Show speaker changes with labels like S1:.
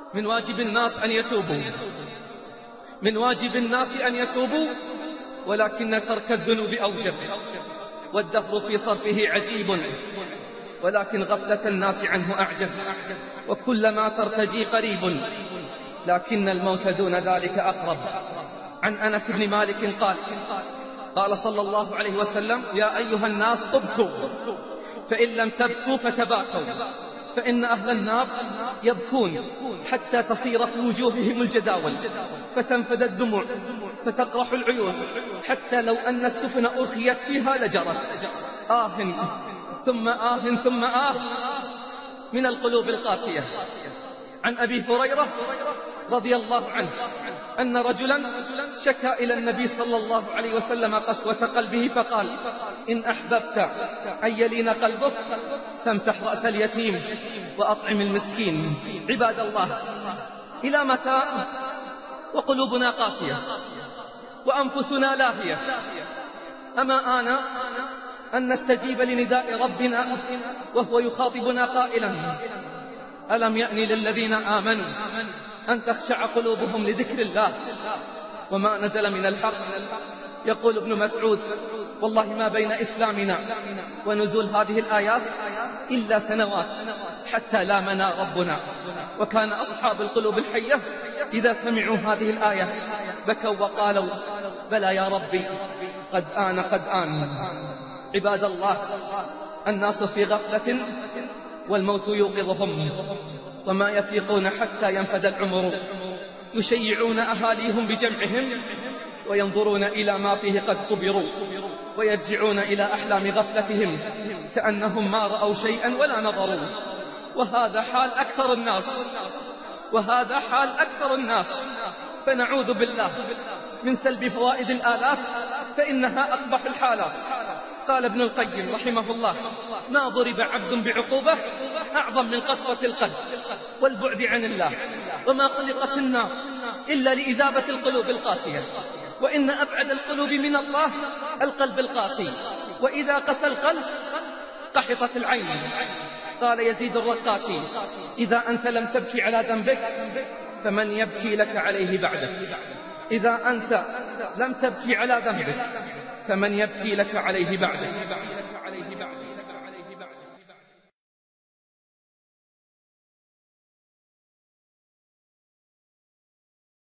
S1: من واجب الناس أن يتوبوا، من واجب الناس أن يتوبوا، ولكن ترك الذنوب أوجب. والدهر في صرفه عجيب، ولكن غفلة الناس عنه أعجب. وكلما ترتجي قريب، لكن الموت دون ذلك أقرب. عن أنس بن مالك قال: قال صلى الله عليه وسلم: يا أيها الناس ابكوا، فإن لم تبكوا فتباكوا، فإن أهل النار يبكون حتى تصير في وجوههم الجداول، فتنفد الدموع، فتقرح العيون، حتى لو أن السفن أرخيت فيها لجرت. ثم ثم من القلوب القاسية. عن أبي هريرة رضي الله عنه أن رجلا شكى إلى النبي صلى الله عليه وسلم قسوة قلبه، فقال: إن أحببت أن يلين قلبك فامسح رأس اليتيم وأطعم المسكين. عباد الله، إلى متى وقلوبنا قاسية وأنفسنا لاهية؟ أما آن أن نستجيب لنداء ربنا وهو يخاطبنا قائلا: ألم يأن للذين آمنوا أن تخشع قلوبهم لذكر الله وما نزل من الحق؟ يقول ابن مسعود: والله ما بين إسلامنا ونزول هذه الآيات إلا سنوات حتى لامنا ربنا. وكان أصحاب القلوب الحية إذا سمعوا هذه الآية بكوا وقالوا: بلى يا ربي، قد آن قد آن. عباد الله، الناس في غفلة والموت يوقظهم، وما يفيقون حتى ينفد العمر. يشيعون أهاليهم بجمعهم، وينظرون إلى ما فيه قد كبروا، ويرجعون إلى أحلام غفلتهم كأنهم ما رأوا شيئا ولا نظروا. وهذا حال أكثر الناس، فنعوذ بالله من سلب فوائد الآلات، فإنها أقبح الحالات. قال ابن القيم رحمه الله: ما ضرب عبد بعقوبة أعظم من قسوة القلب والبعد عن الله. وما خلقت النار إلا لإذابة القلوب القاسية، وإن أبعد القلوب من الله القلب القاسي، وإذا قسى القلب قحطت العين. قال يزيد الرقاشي: إذا أنت لم تبكي على ذنبك فمن يبكي لك عليه بعدك. إذا أنت لم تبكي على ذنبك فمن يبكي لك عليه بعدك.